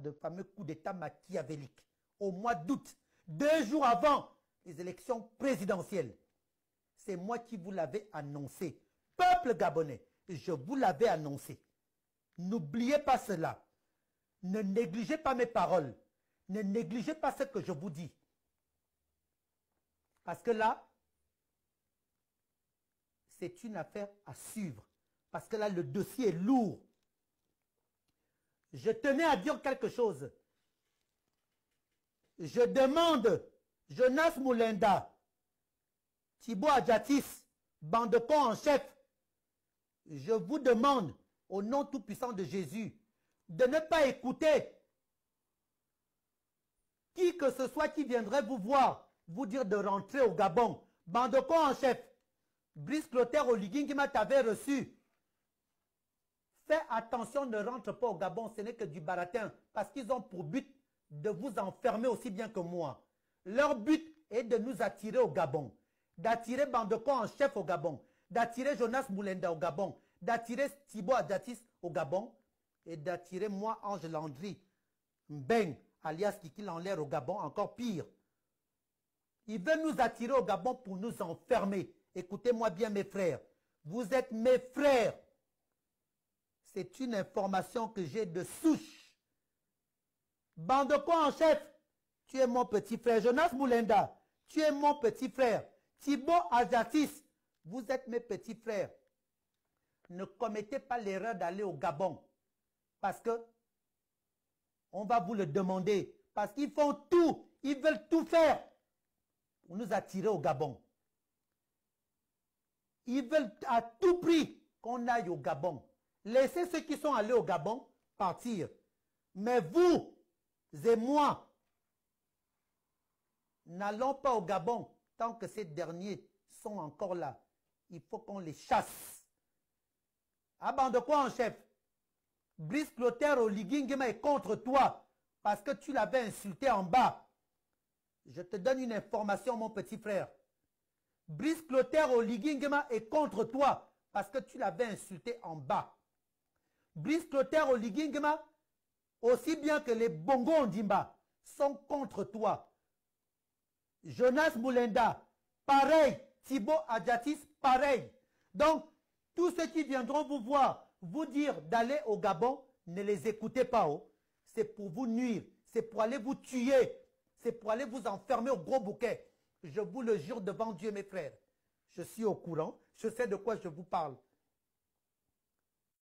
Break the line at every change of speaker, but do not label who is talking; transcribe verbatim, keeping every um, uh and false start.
de fameux coup d'État machiavélique au mois d'août, deux jours avant les élections présidentielles. C'est moi qui vous l'avais annoncé. Peuple gabonais, je vous l'avais annoncé. N'oubliez pas cela. Ne négligez pas mes paroles. Ne négligez pas ce que je vous dis. Parce que là, c'est une affaire à suivre. Parce que là, le dossier est lourd. Je tenais à dire quelque chose. Je demande, Jonas Moulinda, Thibaut Adjatis, Bandecon en chef, je vous demande, au nom tout-puissant de Jésus, de ne pas écouter qui que ce soit qui viendrait vous voir, vous dire de rentrer au Gabon. Bandecon en chef, Brice Clotaire Oligui Nguema t'avait reçu. Fais attention, ne rentre pas au Gabon, ce n'est que du baratin, parce qu'ils ont pour but de vous enfermer aussi bien que moi. Leur but est de nous attirer au Gabon, d'attirer Bandecon en chef au Gabon, d'attirer Jonas Moulinda au Gabon, d'attirer Thibaut Adjatis au Gabon, et d'attirer moi, Ange Landry, Mbeng, alias Kiki Lanler au Gabon, encore pire. Ils veulent nous attirer au Gabon pour nous enfermer. Écoutez-moi bien mes frères, vous êtes mes frères. C'est une information que j'ai de souche. Bandecon en chef, tu es mon petit frère. Jonas Moulinda, tu es mon petit frère. Thibaut Adjatis, vous êtes mes petits frères. Ne commettez pas l'erreur d'aller au Gabon. Parce que on va vous le demander. Parce qu'ils font tout. Ils veulent tout faire pour nous attirer au Gabon. Ils veulent à tout prix qu'on aille au Gabon. Laissez ceux qui sont allés au Gabon partir. Mais vous et moi, n'allons pas au Gabon tant que ces derniers sont encore là. Il faut qu'on les chasse. Ah ben de quoi en chef? Brice Clotaire Oligui Nguema est contre toi parce que tu l'avais insulté en bas. Je te donne une information, mon petit frère. Brice Clotaire Oligui Nguema est contre toi parce que tu l'avais insulté en bas. Brice Clotaire Oligui Nguema, aussi bien que les Bongo Ondimba, sont contre toi. Jonas Moulinda, pareil. Thibaut Adjatis, pareil. Donc, tous ceux qui viendront vous voir, vous dire d'aller au Gabon, ne les écoutez pas. Oh. C'est pour vous nuire. C'est pour aller vous tuer. C'est pour aller vous enfermer au gros bouquet. Je vous le jure devant Dieu, mes frères. Je suis au courant. Je sais de quoi je vous parle.